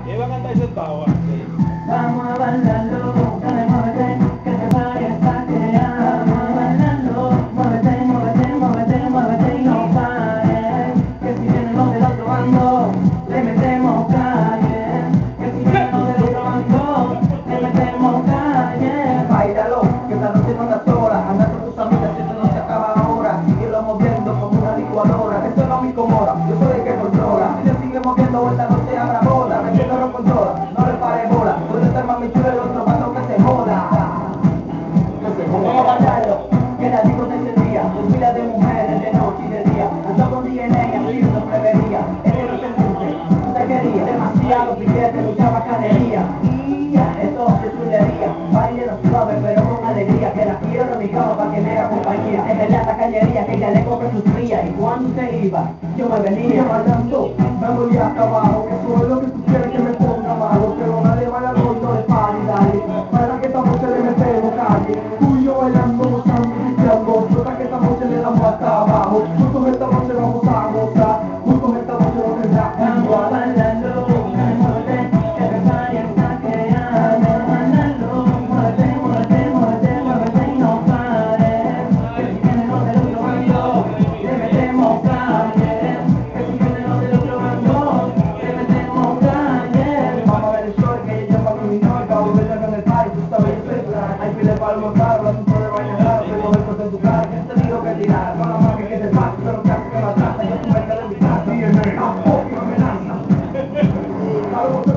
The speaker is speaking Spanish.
Iba a cantar sentado antes. Vamos a bailarlo, dale, muévete, que te vaya hasta que ya. Vamos a bailarlo, muévete, muévete, muévete, muévete y no pares. Que si vienen los del otro bando, le metemos calle. Que si vienen los del otro bando, le metemos calle. Báilalo, que esta noche no está sola. Anda con tus amigas, esto no se acaba ahora. Síguelo moviendo como una licuadora. Esto no me incomoda, yo soy el que controla. Si se sigue moviendo, esta noche habrá boda. Me quedo no controla, no le pare bola. Puede estar mami chula, el otro bando que se joda. Vamos a bailarlo, que la discoteca ese día. Con miles de mujeres de noche y de día. Ando con DNA, así no prevería. Este no se luce, usted quería. Demasiado piquete, mucha bacanería. Y ya, esto es chulería. Baile suave, pero con alegría. Que la quiero en mi cama para que me haga compañía. Es en la tacañería que ya le compré sus frías. Y cuando usted iba, yo me venía bailando. Me voy hasta abajo, que soy lo que tú quieres que me ponga malo. Pero nadie baila no de party, dale. Para que esta noche le metemos calle. Tú y yo bailando, gozando y pisteando. Para que esta noche le damos hasta abajo. Juntos esta noche vamos a gozar. Juntos esta noche no tendrá. Vamos a bailarlo, muévete, que te vaya hasta que ya. Vamos a bailarlo, muévete, muévete, muévete, muévete y no pares. Que si vienen los del otro bando, le metemos calle. Que si vienen los del otro bando, le metemos calle. Vamos a ver el show que ella llama a mi minor. Acabo de verla en el party, tú sabes, yo soy plan. Hay pile para almorzar, los asuntos de baño raro. Tengo esto en tu cara, que te digo que tirar. Con la mano que te pasa, pero casi que la atrasa. Yo tu mercado de mi casa. Y el mercado, y amenaza.